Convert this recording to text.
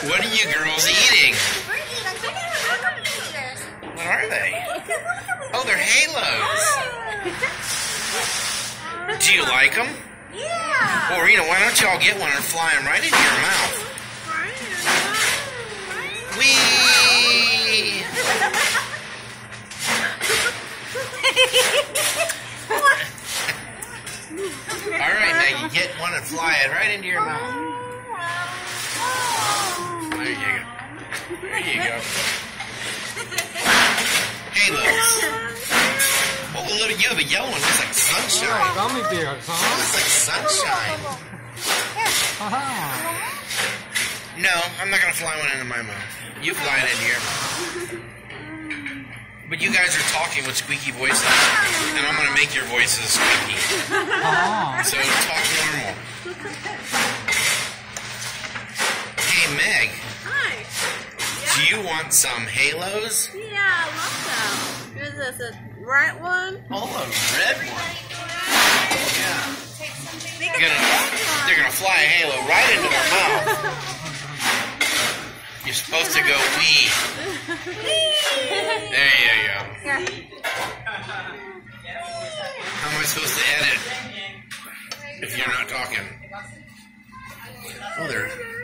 What are you girls eating? We're eating. What are they? Oh, they're halos. Do you like them? Yeah. Well, Rena, why don't y'all get one and fly them right into your mouth? Whee! All right, now you get one and fly it right into your mouth. There you go. There you go. Halos. Oh, look at you, the yellow one looks like sunshine. Gummy bears, huh? Looks like sunshine. No, I'm not gonna fly one into my mouth. You fly it into your mouth. But you guys are talking with squeaky voices, and I'm gonna make your voices squeaky. So talk normal. Hey, Meg. Hi. Do you want some halos? Yeah, I love them. Is this a right one? Oh, a red one. Yeah. They're gonna fly a halo right into their mouth. You're supposed to go wee. There you go. How am I supposed to edit if you're not talking? Oh, they're